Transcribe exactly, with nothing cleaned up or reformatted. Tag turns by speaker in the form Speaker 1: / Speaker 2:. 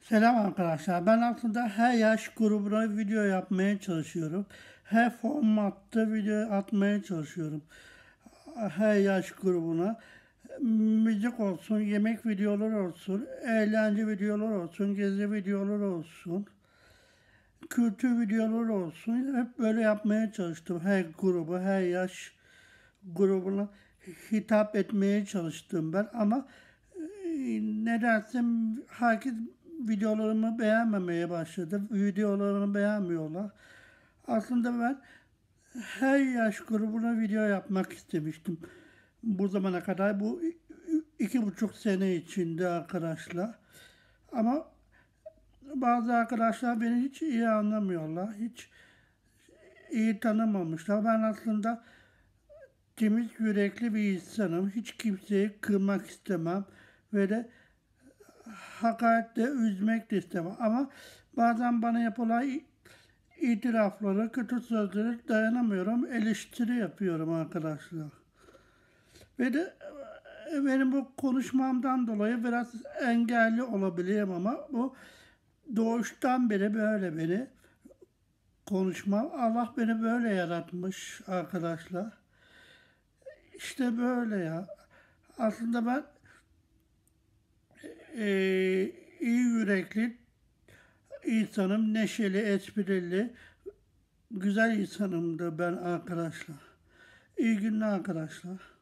Speaker 1: Selam arkadaşlar. Ben aslında her yaş grubuna video yapmaya çalışıyorum. Her formatta video atmaya çalışıyorum. Her yaş grubuna. Müzik olsun, yemek videoları olsun, eğlence videoları olsun, gezi videoları olsun, kültür videoları olsun. Hep böyle yapmaya çalıştım. Her grubu, her yaş grubuna hitap etmeye çalıştım ben. Ama nedense herkes videolarımı beğenmemeye başladı. Videolarımı beğenmiyorlar. Aslında ben her yaş grubuna video yapmak istemiştim. Bu zamana kadar bu iki buçuk sene içinde arkadaşlar. Ama bazı arkadaşlar beni hiç iyi anlamıyorlar. Hiç iyi tanımamışlar. Ben aslında temiz yürekli bir insanım. Hiç kimseyi kırmak istemem. Ve de hakaretle üzmek de istemem. Ama bazen bana yapılan itirafları, kötü sözleri dayanamıyorum. Eleştiri yapıyorum arkadaşlar. Ve de e, benim bu konuşmamdan dolayı biraz engelli olabilirim ama bu doğuştan beri böyle beni konuşmam. Allah beni böyle yaratmış arkadaşlar. İşte böyle ya. Aslında ben e, iyi yürekli insanım, neşeli, esprili, güzel insanımdır ben arkadaşlar. İyi günler arkadaşlar.